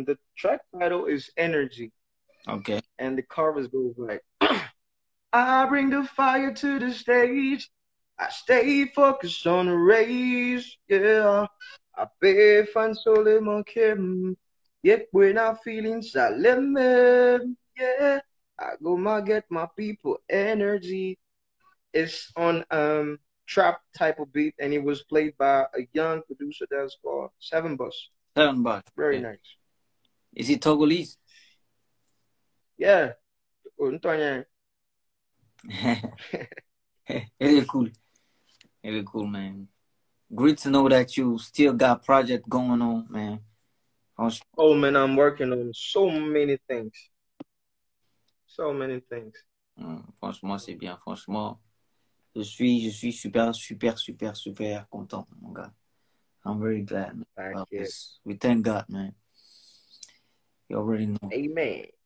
the track title is Energy, Okay. and the chorus goes like, I bring the fire to the stage. I stay focused on the race. Yeah. I pay fan sole mon kem. Yet when I feeling salem. Yeah. I go my get my people energy. It's on trap type of beat, and it was played by a young producer that's called Seven Bus. 7 bucks. Very Okay. nice. Is he Togolese? Yeah. Antoine. Really cool. Really cool, man. Great to know that you still got project going on, man. Oh man, I'm working on so many things. So many things. Franchement, c'est bien. Franchement, je suis super, super, super, super content, mon gars. I'm very glad, man, Thank about you. this. We thank God, man. You already know. Amen.